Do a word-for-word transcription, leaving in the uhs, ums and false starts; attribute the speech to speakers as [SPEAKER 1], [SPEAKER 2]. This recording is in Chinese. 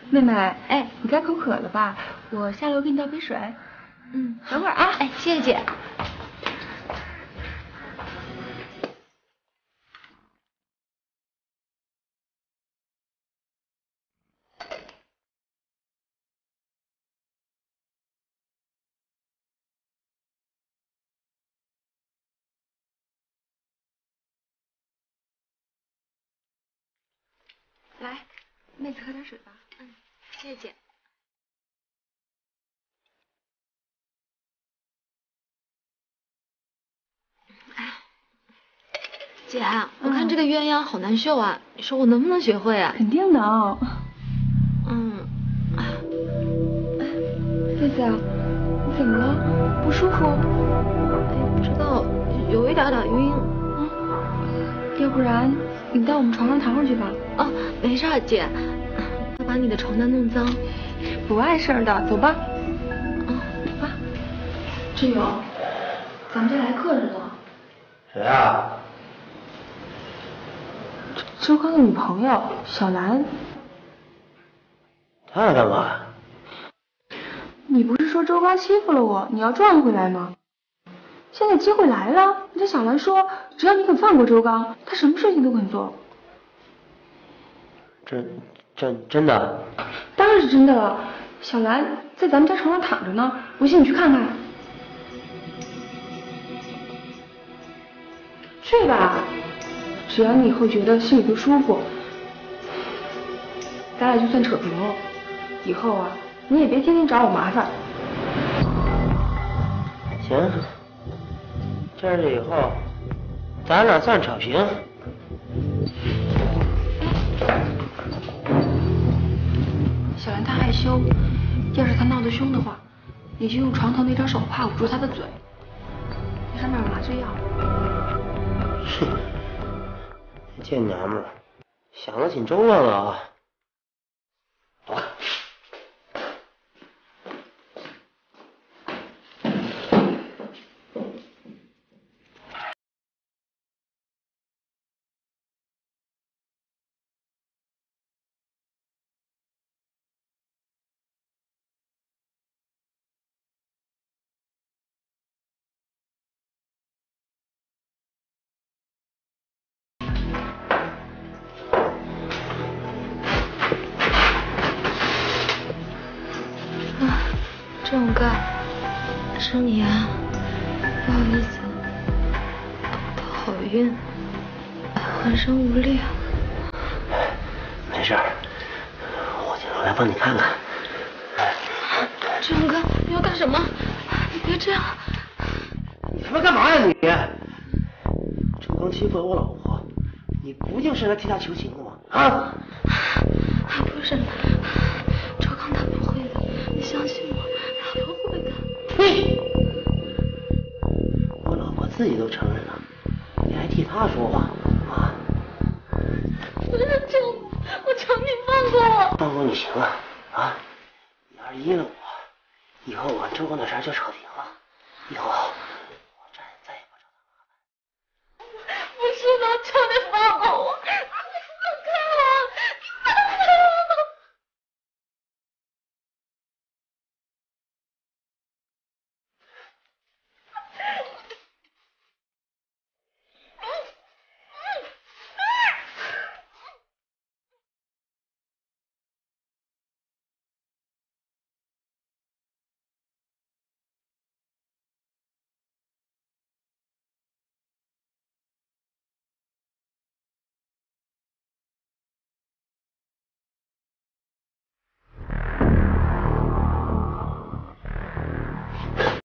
[SPEAKER 1] 妹妹，
[SPEAKER 2] 哎，
[SPEAKER 1] 你该口渴了吧？我下楼给你倒杯水。
[SPEAKER 2] 嗯，
[SPEAKER 1] 等会儿啊。
[SPEAKER 2] 哎，谢谢姐。
[SPEAKER 1] 来，妹子喝点水吧。
[SPEAKER 2] 嗯，谢谢姐。哎，姐，我看这个鸳鸯好难绣啊，你说我能不能学会啊？
[SPEAKER 1] 肯定能。
[SPEAKER 2] 嗯，哎，
[SPEAKER 1] 妹子，你怎么了？不舒服？
[SPEAKER 2] 哎，不知道，有一点点晕。
[SPEAKER 1] 嗯，要不然你到我们床上躺会儿去吧。
[SPEAKER 2] 哦，没事，姐，怕把你的床单弄脏。
[SPEAKER 1] 不碍事儿的，走吧。
[SPEAKER 2] 嗯
[SPEAKER 1] 啊，志勇，咱们家来客人了。
[SPEAKER 3] 谁啊？
[SPEAKER 1] 周刚的女朋友小兰。
[SPEAKER 3] 他来干嘛？
[SPEAKER 1] 你不是说周刚欺负了我，你要赚回来吗？现在机会来了，你这小兰说，只要你肯放过周刚，他什么事情都肯做。
[SPEAKER 3] 真真真的？
[SPEAKER 1] 当然是真的了。小兰在咱们家床上躺着呢，不信你去看看。睡吧，只要你以后觉得心里不舒服，咱俩就算扯平了。以后啊，你也别天天找我麻烦。
[SPEAKER 3] 行，这是以后，咱俩算扯平。
[SPEAKER 1] 小兰她害羞，要是她闹得凶的话，你就用床头那张手帕捂住她的嘴，那上面有麻醉药。
[SPEAKER 3] 哼，贱娘们儿，想得挺周到的啊。走吧。
[SPEAKER 2] 志勇哥，是你啊，不好意思，头好晕，浑身无力。
[SPEAKER 3] 没事儿，我今天来帮你看看。
[SPEAKER 2] 志勇哥，你要干什么？你别这样。
[SPEAKER 3] 你他妈干嘛呀你？周刚欺负了我老婆，你不就是来替他求情的吗？啊？
[SPEAKER 2] 不是，周刚他不会的，你相信我，他不会的。
[SPEAKER 3] 你，我老婆自己都承认了，你还替她说话啊？
[SPEAKER 2] 不是求我，我求你放过我。
[SPEAKER 3] 放过你行了啊？你要是依了我，以后我周刚的事就扯平了，以后我再再也不找他麻烦。
[SPEAKER 2] 不是的，求你放过我。